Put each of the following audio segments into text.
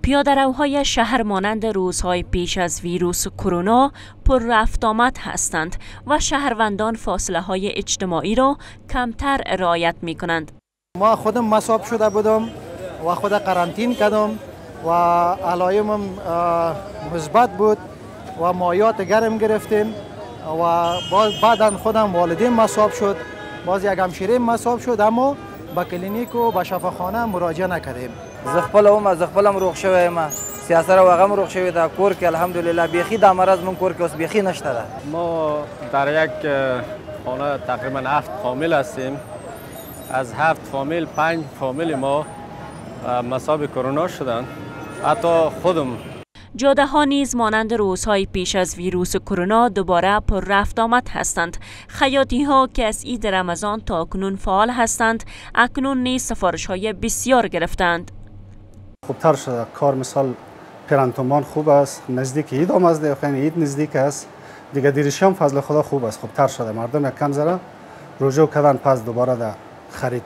پیاده‌روهای شهر مانند روزهای پیش از ویروس کرونا پر رفت آمد هستند و شهروندان فاصله های اجتماعی را کمتر رعایت می کنند. ما خودم مصاب شده بودم و خود قرنطین کردم و علائمم مثبت بود و مایات گرم گرفتیم و بعدا خودم والدین مصاب شد، باز یک همشیره مصاب شد، اما به کلینیک و به شفاخانه مراجعه نکردیم. زخپلم روغ شوی ما سیاست را واقعا روغ شوی دا کور که الحمدلله بیخی دا مرض من کور که اس بیخی نشته ده. ما در یک خانه تقریبا 7 فامیل هستیم. از 7 فامیل 5 فامیل ما مصاب کرونا شدند. حتی خودم. جاده ها نیز مانند روزهای پیش از ویروس کرونا دوباره پر رفت آمد هستند. خیاطی ها که از عید رمضان تا اکنون فعال هستند، اکنون نیز سفارش های بسیار گرفتند. خوبتر شده کار، مثال پرانتومان خوب است، نزدیک عید آمده، خیلی عید نزدیک است دیگه، دیرشی هم فضل خدا خوب است، خوبتر شده، مردم یک کم ذره رجوع کردن پس دوباره در خرید.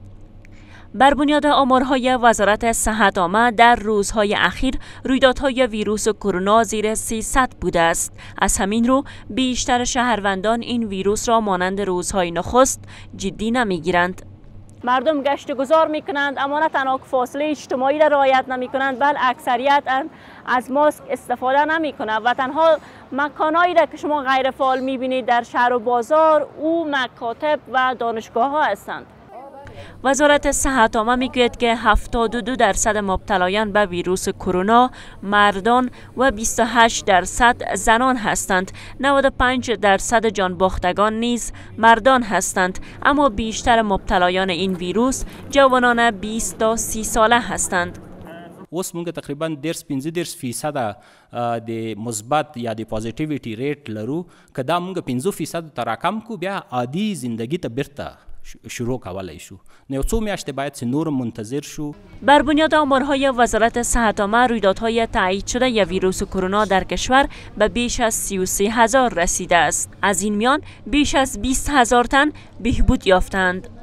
بر بنیاد آمارهای وزارت صحت عامه در روزهای اخیر رویدادهای ویروس کرونا زیر 300 بوده است. از همین رو بیشتر شهروندان این ویروس را مانند روزهای نخست جدی نمیگیرند. مردم گشت گذار می کنند، اما نه تنها فاصله اجتماعی را رعایت نمی کنند، بل اکثریت از ماسک استفاده نمی کنند و تنها مکانهایی را که شما غیر فعال می بینید در شهر و بازار او مکاتب و دانشگاه ها هستند. وزارت صحت عامه میگوید که 72% مبتلایان به ویروس کرونا مردان و 28% زنان هستند. 95% جانباختگان نیز مردان هستند، اما بیشتر مبتلایان این ویروس جوانان 20 تا 30 ساله هستند. اوس مونږ تقریبا 15% د مثبت یا د پازیټیویټي ریټ لرو، که دا مونږ 15% ته راکم کو بیا عادي زندگی ته بیرته شروع کولای شو. نو څو میاشتې باید چې نور منتظر شو. بر بنیاد آمارهای وزارت صحت عامه رویدادهای تایید شده یا ویروس کرونا در کشور به بیش از 33,000 رسیده است. از این میان بیش از 20,000 تن بهبود یافتند.